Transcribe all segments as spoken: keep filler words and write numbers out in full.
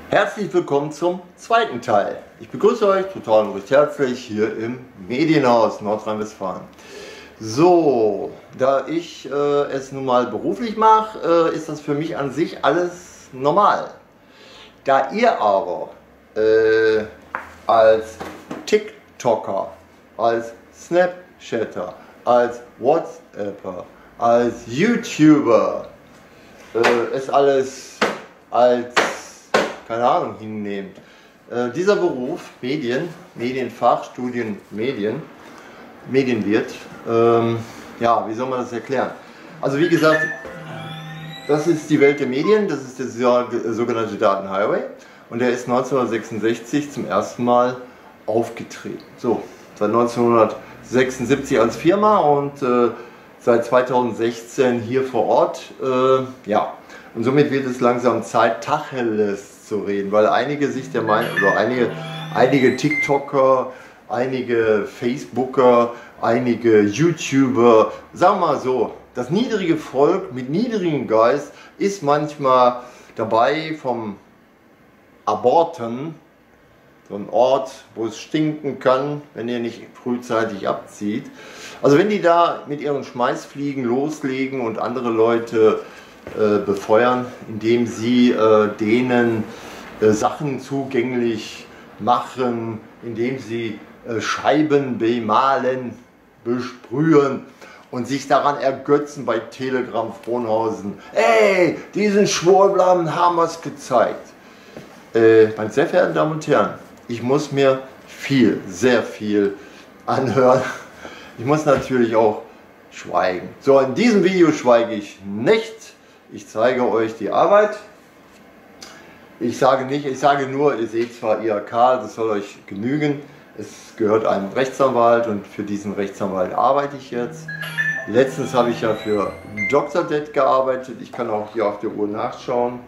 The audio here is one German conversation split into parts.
Herzlich willkommen zum zweiten Teil. Ich begrüße euch total und recht herzlich hier im Medienhaus Nordrhein-Westfalen. So, da ich äh, es nun mal beruflich mache, äh, ist das für mich an sich alles normal. Da ihr aber äh, als TikToker, als Snapchatter, als WhatsApper, als YouTuber äh, es alles als, keine Ahnung, hinnehmt. Äh, dieser Beruf, Medien, Medienfach, Studien, Medien, Medienwirt, ähm, ja, wie soll man das erklären? Also wie gesagt, das ist die Welt der Medien, das ist der sogenannte Datenhighway und der ist neunzehnhundertsechsundsechzig zum ersten Mal aufgetreten. So, seit neunzehnhundertsechsundsiebzig als Firma und äh, seit zweitausendsechzehn hier vor Ort, äh, ja, und somit wird es langsam Zeit, Tacheles zu reden, weil einige sich der Meinung, oder einige, einige TikToker, einige Facebooker, einige YouTuber, sagen wir mal so, das niedrige Volk mit niedrigem Geist ist manchmal dabei vom Aborten, so ein Ort, wo es stinken kann, wenn ihr nicht frühzeitig abzieht. Also wenn die da mit ihren Schmeißfliegen loslegen und andere Leute äh, befeuern, indem sie äh, denen äh, Sachen zugänglich machen, indem sie äh, Scheiben bemalen, besprühen und sich daran ergötzen bei Telegram Frohnhausen. Ey, diesen Schwurblern haben wir es gezeigt. Äh, meine sehr verehrten Damen und Herren, ich muss mir viel, sehr viel anhören. Ich muss natürlich auch schweigen. So, in diesem Video schweige ich nicht. Ich zeige euch die Arbeit. Ich sage nicht, ich sage nur, ihr seht zwar I H K, das soll euch genügen. Es gehört einem Rechtsanwalt und für diesen Rechtsanwalt arbeite ich jetzt. Letztens habe ich ja für Doktor Det gearbeitet. Ich kann auch hier auf der Uhr nachschauen.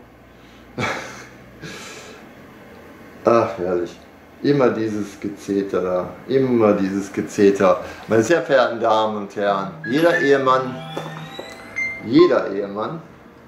Ach, herrlich. Immer dieses Gezeter da, immer dieses Gezeter. Meine sehr verehrten Damen und Herren, jeder Ehemann, jeder Ehemann,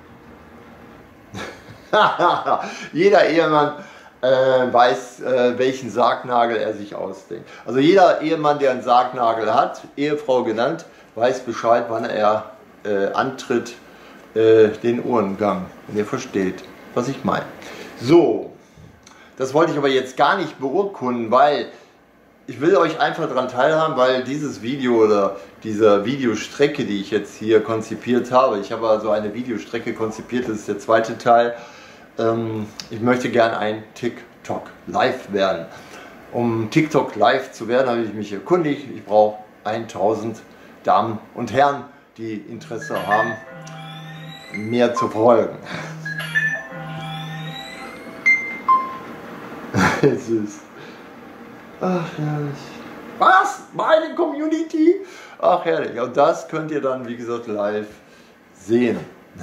jeder Ehemann äh, weiß, äh, welchen Sargnagel er sich ausdenkt. Also jeder Ehemann, der einen Sargnagel hat, Ehefrau genannt, weiß Bescheid, wann er äh, antritt, äh, den Uhrengang. Und ihr versteht, was ich meine. So. Das wollte ich aber jetzt gar nicht beurkunden, weil ich will euch einfach daran teilhaben, weil dieses Video oder diese Videostrecke, die ich jetzt hier konzipiert habe, ich habe also eine Videostrecke konzipiert, das ist der zweite Teil, ähm, ich möchte gern ein TikTok Live werden. Um TikTok Live zu werden, habe ich mich erkundigt, ich brauche tausend Damen und Herren, die Interesse haben, mir zu folgen. Süß. Ach, herrlich. Was? Meine Community? Ach, herrlich. Und das könnt ihr dann, wie gesagt, live sehen.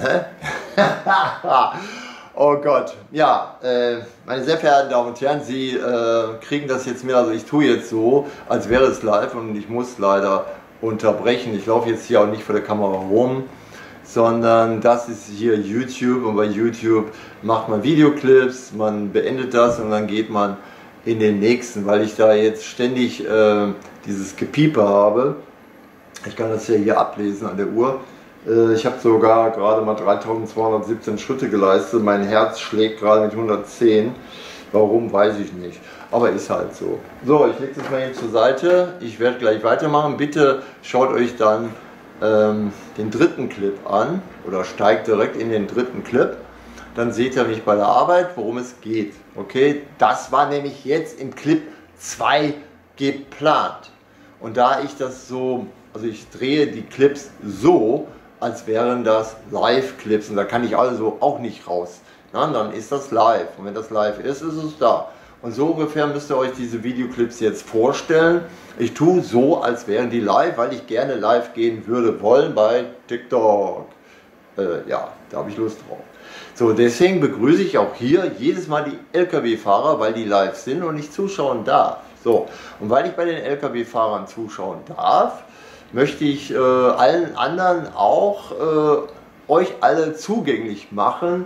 Oh Gott. Ja, äh, meine sehr verehrten Damen und Herren, Sie äh, kriegen das jetzt mit. Also ich tue jetzt so, als wäre es live und ich muss leider unterbrechen. Ich laufe jetzt hier auch nicht vor der Kamera rum, sondern das ist hier YouTube und bei YouTube macht man Videoclips, man beendet das und dann geht man in den nächsten, weil ich da jetzt ständig äh, dieses Gepiepe habe. Ich kann das ja hier ablesen an der Uhr. Äh, ich habe sogar gerade mal dreitausendzweihundertsiebzehn Schritte geleistet, mein Herz schlägt gerade mit hundertzehn. Warum, weiß ich nicht. Aber ist halt so. So, ich lege das mal hier zur Seite. Ich werde gleich weitermachen. Bitte schaut euch dann den dritten Clip an oder steigt direkt in den dritten Clip, dann seht ihr mich bei der Arbeit, worum es geht. Okay, das war nämlich jetzt im Clip zwei geplant und da ich das so, also ich drehe die Clips so, als wären das Live-Clips und da kann ich also auch nicht raus. Na, dann ist das live und wenn das live ist, ist es da. Und so ungefähr müsst ihr euch diese Videoclips jetzt vorstellen. Ich tue so, als wären die live, weil ich gerne live gehen würde wollen bei TikTok. Äh, ja, da habe ich Lust drauf. So, deswegen begrüße ich auch hier jedes Mal die L K W-Fahrer, weil die live sind und ich zuschauen darf. So, und weil ich bei den L K W-Fahrern zuschauen darf, möchte ich äh, allen anderen auch äh, euch alle zugänglich machen,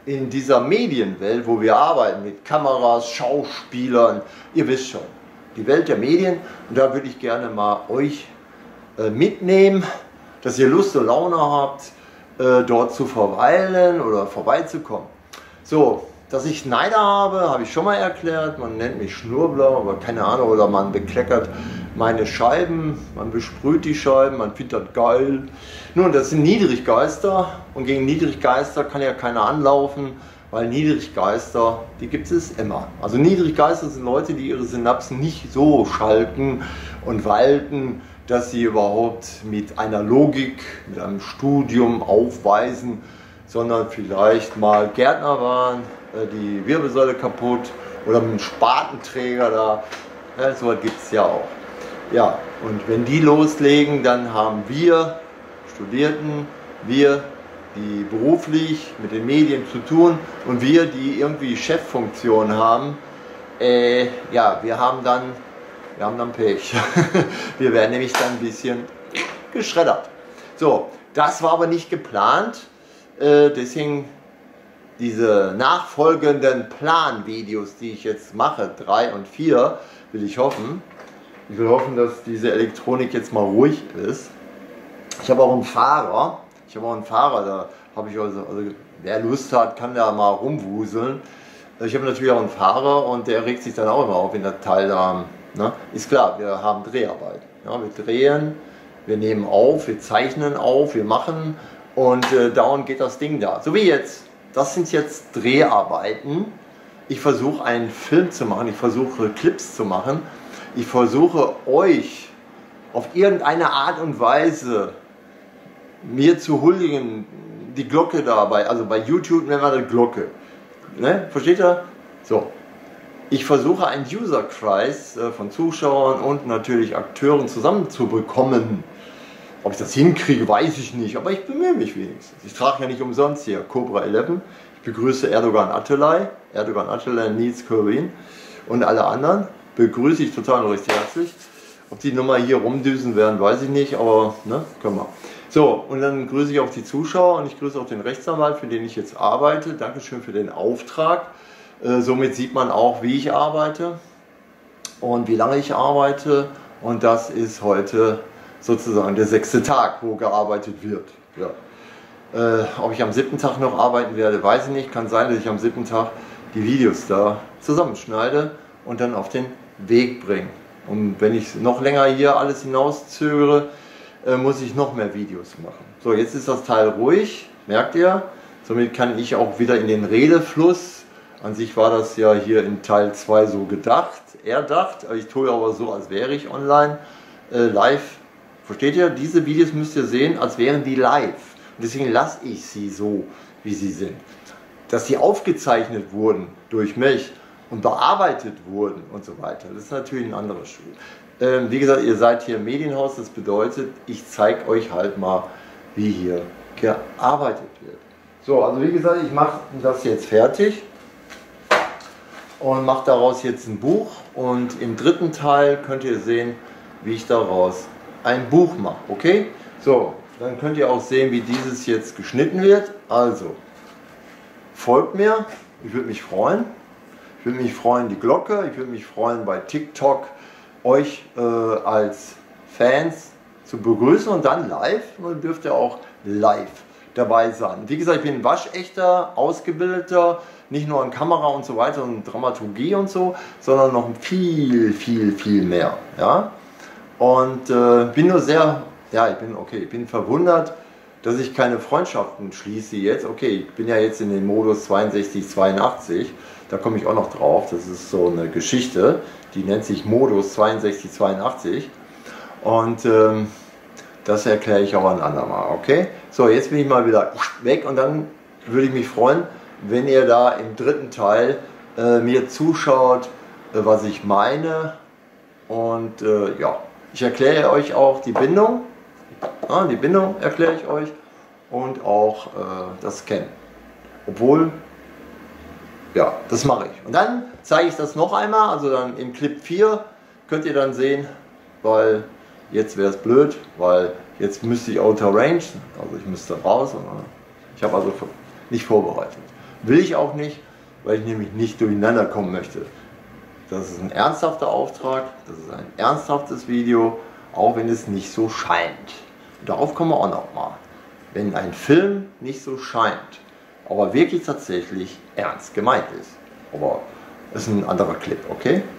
in dieser Medienwelt, wo wir arbeiten, mit Kameras, Schauspielern, ihr wisst schon, die Welt der Medien, und da würde ich gerne mal euch äh, mitnehmen, dass ihr Lust und Laune habt, äh, dort zu verweilen oder vorbeizukommen. So, dass ich Neider habe, habe ich schon mal erklärt, man nennt mich Schnurbler, aber keine Ahnung, oder man bekleckert meine Scheiben, man besprüht die Scheiben, man findet das geil. Nun, das sind Niedriggeister, und gegen Niedriggeister kann ja keiner anlaufen, weil Niedriggeister, die gibt es immer. Also Niedriggeister sind Leute, die ihre Synapsen nicht so schalten und walten, dass sie überhaupt mit einer Logik, mit einem Studium aufweisen, sondern vielleicht mal Gärtner waren, die Wirbelsäule kaputt oder mit einem Spatenträger da, ja, so gibt es ja auch. Ja, und wenn die loslegen, dann haben wir Studierten, wir, die beruflich mit den Medien zu tun, und wir, die irgendwie Cheffunktion haben, äh, ja, wir haben dann, wir haben dann Pech. Wir werden nämlich dann ein bisschen geschreddert. So, das war aber nicht geplant, äh, deswegen diese nachfolgenden Planvideos, die ich jetzt mache, drei und vier, will ich hoffen. Ich will hoffen, dass diese Elektronik jetzt mal ruhig ist. Ich habe auch einen Fahrer, ich habe auch einen Fahrer, da habe ich also, also, wer Lust hat, kann da mal rumwuseln. Ich habe natürlich auch einen Fahrer, und der regt sich dann auch immer auf, wenn der Teil da, ne? Ist klar, wir haben Dreharbeit. Ja, wir drehen, wir nehmen auf, wir zeichnen auf, wir machen, und äh, dauernd geht das Ding da. So wie jetzt. Das sind jetzt Dreharbeiten. Ich versuche einen Film zu machen, ich versuche Clips zu machen. Ich versuche euch auf irgendeine Art und Weise mir zu huldigen, die Glocke dabei, also bei YouTube nennen wir eine Glocke. Ne? Versteht ihr? So. Ich versuche einen User-Kreis äh, von Zuschauern und natürlich Akteuren zusammenzubekommen. Ob ich das hinkriege, weiß ich nicht, aber ich bemühe mich wenigstens. Ich trage ja nicht umsonst hier Cobra elf. Ich begrüße Erdogan Atalay, Erdogan Atalay, Nils Körin und alle anderen. Begrüße ich total und recht herzlich. Ob die Nummer hier rumdüsen werden, weiß ich nicht, aber ne, können wir. So, und dann grüße ich auch die Zuschauer, und ich grüße auch den Rechtsanwalt, für den ich jetzt arbeite. Dankeschön für den Auftrag. Äh, somit sieht man auch, wie ich arbeite und wie lange ich arbeite. Und das ist heute sozusagen der sechste Tag, wo gearbeitet wird. Ja. Äh, ob ich am siebten Tag noch arbeiten werde, weiß ich nicht. Kann sein, dass ich am siebten Tag die Videos da zusammenschneide und dann auf den Weg bringe. Und wenn ich noch länger hier alles hinauszögere, äh, muss ich noch mehr Videos machen. So, jetzt ist das Teil ruhig, merkt ihr? Somit kann ich auch wieder in den Redefluss. An sich war das ja hier in Teil zwei so gedacht, erdacht. Ich tue aber so, als wäre ich online, äh, live. Versteht ihr? Diese Videos müsst ihr sehen, als wären die live. Und deswegen lasse ich sie so, wie sie sind. Dass sie aufgezeichnet wurden durch mich und bearbeitet wurden und so weiter, das ist natürlich ein anderes Spiel. Ähm, wie gesagt, ihr seid hier im Medienhaus, das bedeutet, ich zeige euch halt mal, wie hier gearbeitet wird. So, also wie gesagt, ich mache das jetzt fertig und mache daraus jetzt ein Buch, und im dritten Teil könnt ihr sehen, wie ich daraus ein Buch mache, okay? So, dann könnt ihr auch sehen, wie dieses jetzt geschnitten wird. Also, folgt mir, ich würde mich freuen. Ich würde mich freuen, die Glocke, ich würde mich freuen, bei TikTok euch äh, als Fans zu begrüßen, und dann live, und dann dürft ihr auch live dabei sein. Wie gesagt, ich bin ein waschechter, ausgebildeter, nicht nur an Kamera und so weiter und Dramaturgie und so, sondern noch viel, viel, viel mehr. Ja? Und äh, bin nur sehr, ja, ich bin okay, ich bin verwundert, dass ich keine Freundschaften schließe jetzt. Okay, ich bin ja jetzt in den Modus zweiundsechzig zweiundachtzig, da komme ich auch noch drauf. Das ist so eine Geschichte, die nennt sich Modus zweiundsechzig zweiundachtzig, und ähm, das erkläre ich auch ein andermal, okay? So, jetzt bin ich mal wieder weg, und dann würde ich mich freuen, wenn ihr da im dritten Teil äh, mir zuschaut, äh, was ich meine, und äh, ja. Ich erkläre euch auch die Bindung, ja, die Bindung erkläre ich euch, und auch äh, das Scannen. Obwohl, ja, das mache ich. Und dann zeige ich das noch einmal, also dann im Clip vier könnt ihr dann sehen, weil jetzt wäre es blöd, weil jetzt müsste ich outer range, also ich müsste raus, und ich habe also nicht vorbereitet. Will ich auch nicht, weil ich nämlich nicht durcheinander kommen möchte. Das ist ein ernsthafter Auftrag, das ist ein ernsthaftes Video, auch wenn es nicht so scheint. Und darauf kommen wir auch noch mal. Wenn ein Film nicht so scheint, aber wirklich tatsächlich ernst gemeint ist. Aber das ist ein anderer Clip, okay?